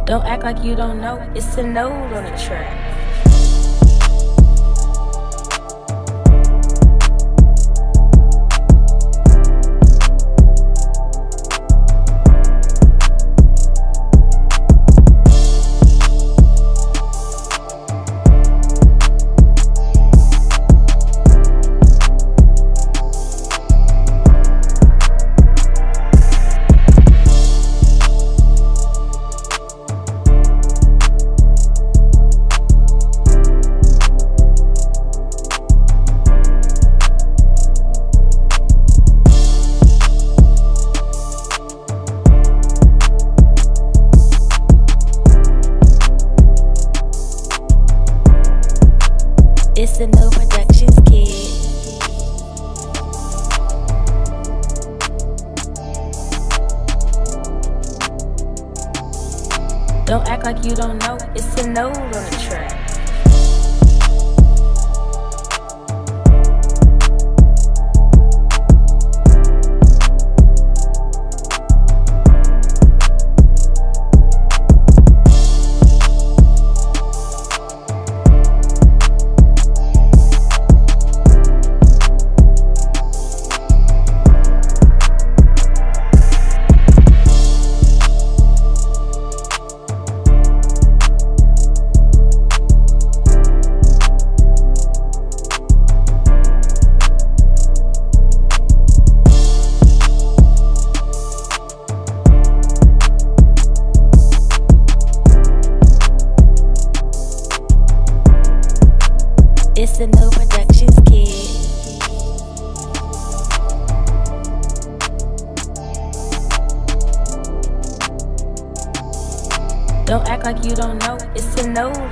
Don't act like you don't know, it's Sinode on the track. It's a no productions kid. Don't act like you don't know, it's Sinode on the track. It's a no productions kid. Don't act like you don't know, it's Sinode